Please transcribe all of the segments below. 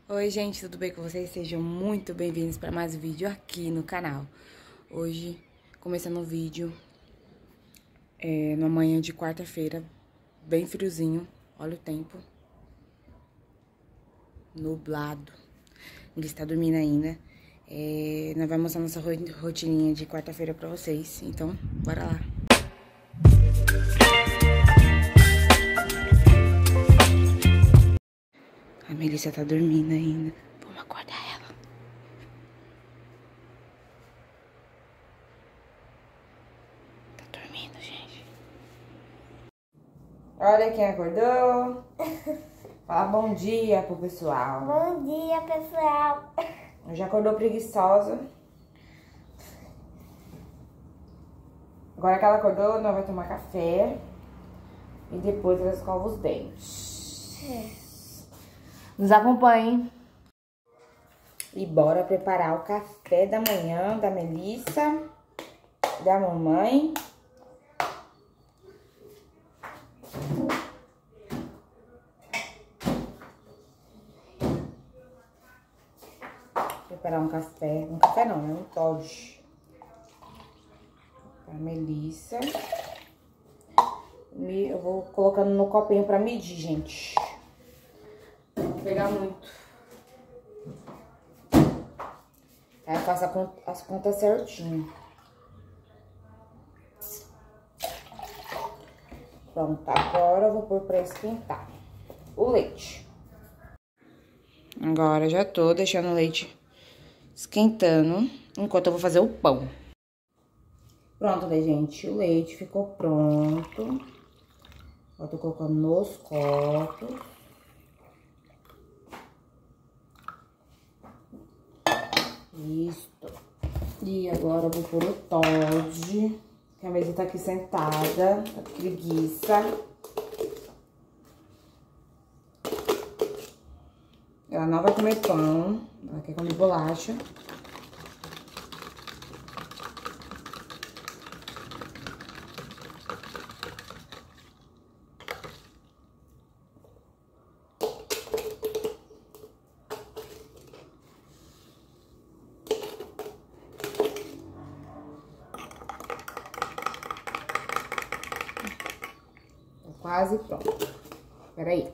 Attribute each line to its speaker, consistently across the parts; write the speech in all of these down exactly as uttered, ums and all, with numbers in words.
Speaker 1: Oi gente, tudo bem com vocês? Sejam muito bem-vindos para mais um vídeo aqui no canal. Hoje, começando um vídeo é, numa manhã de quarta-feira, bem friozinho, olha o tempo. Nublado, ele está dormindo ainda. É, nós vamos mostrar nossa rotininha de quarta-feira para vocês, então bora lá. A Melissa tá dormindo ainda. Vamos acordar ela. Tá dormindo, gente. Olha quem acordou. Fala bom dia pro pessoal.
Speaker 2: Bom dia, pessoal.
Speaker 1: Já acordou preguiçosa. Agora que ela acordou, nós vamos tomar café. E depois ela escova os dentes. É. Nos acompanhem. E bora preparar o café da manhã da Melissa, da mamãe. Preparar um café, um café não, né? Um Toddy. Pra Melissa. Eu vou colocando no copinho pra medir, gente. Não vou pegar muito. Aí eu faço a conta, as contas certinho. Pronto, agora eu vou pôr pra esquentar o leite. Agora já tô deixando o leite esquentando, enquanto eu vou fazer o pão. Pronto, né, gente? O leite ficou pronto. Eu tô colocando nos copos. Isso. E agora eu vou pôr o Toddy, que a mesa tá aqui sentada, tá com preguiça. Ela não vai comer pão, ela quer comer bolacha. Quase pronto. Espera aí.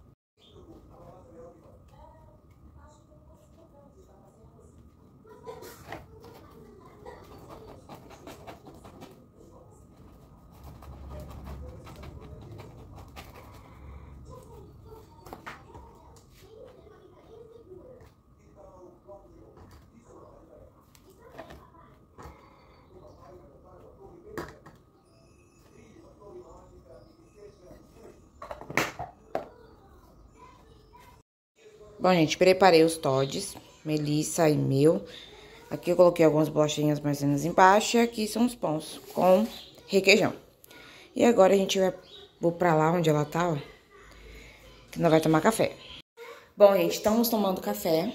Speaker 1: Bom, gente, preparei os Toddies, Melissa e meu. Aqui eu coloquei algumas bolachinhas maisena embaixo e aqui são os pães com requeijão. E agora a gente vai vou pra lá onde ela tá, ó, que nós vai tomar café. Bom, gente, estamos tomando café.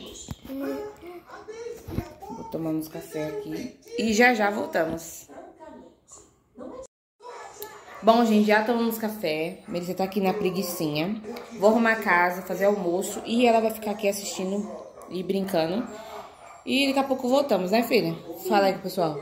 Speaker 1: Vou tomando café aqui e já já voltamos. Bom, gente, já tomamos café. Melissa tá aqui na preguicinha. Vou arrumar a casa, fazer almoço. E ela vai ficar aqui assistindo e brincando. E daqui a pouco voltamos, né, filha? Fala aí com o pessoal.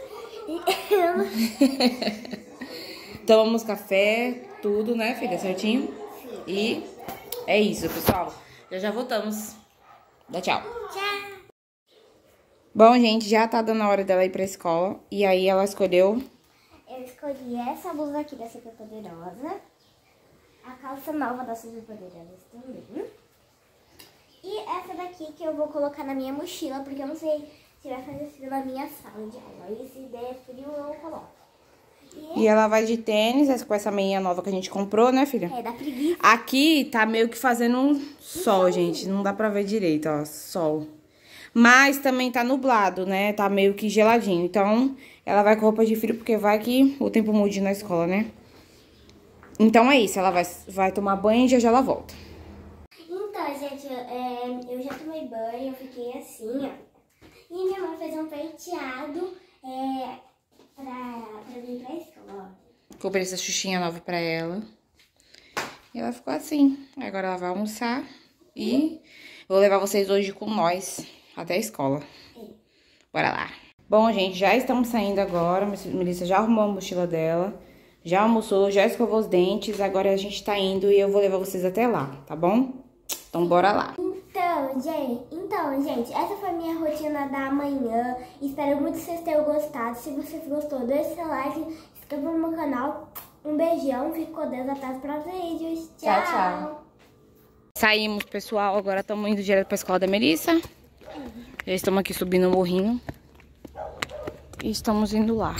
Speaker 1: Tomamos café, tudo, né, filha? Certinho? E é isso, pessoal. Já já voltamos. Dá tchau.
Speaker 2: Tchau.
Speaker 1: Bom, gente, já tá dando a hora dela ir pra escola. E aí ela escolheu...
Speaker 2: Eu escolhi essa blusa aqui da Super Poderosa. A calça nova da Super Poderosa também. E essa daqui que eu vou colocar na minha mochila, porque eu não sei se vai fazer frio na minha sala de aula. E se der frio, eu coloco. E,
Speaker 1: e ela vai de tênis, com essa meinha nova que a gente comprou, né, filha?
Speaker 2: É, da preguiça.
Speaker 1: Aqui tá meio que fazendo um sol, gente. Não dá pra ver direito, ó, sol. Mas também tá nublado, né? Tá meio que geladinho. Então, ela vai com roupa de frio, porque vai que o tempo mude na escola, né? Então é isso, ela vai, vai tomar banho e já já ela volta.
Speaker 2: Então, gente, é, eu já tomei banho, eu fiquei assim, ó. E minha mãe fez um penteado é, pra, pra vir pra escola, ó.
Speaker 1: Comprei essa xuxinha nova pra ela. E ela ficou assim. Agora ela vai almoçar e Vou levar vocês hoje com nós até a escola. Bora lá. Bom, gente, já estamos saindo agora. Melissa já arrumou a mochila dela. Já almoçou, já escovou os dentes. Agora a gente tá indo e eu vou levar vocês até lá, tá bom? Então, bora lá.
Speaker 2: Então, gente, então, gente, essa foi a minha rotina da manhã. Espero muito que vocês tenham gostado. Se vocês gostou, deixe seu like, se inscreva no meu canal. Um beijão, fique com Deus, até os próximos vídeos. Tchau,
Speaker 1: Tchau, tchau. Saímos, pessoal. Agora estamos indo direto pra escola da Melissa. Já estamos aqui subindo o morrinho. E estamos indo lá.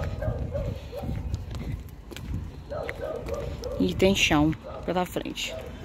Speaker 1: E tem chão pela frente.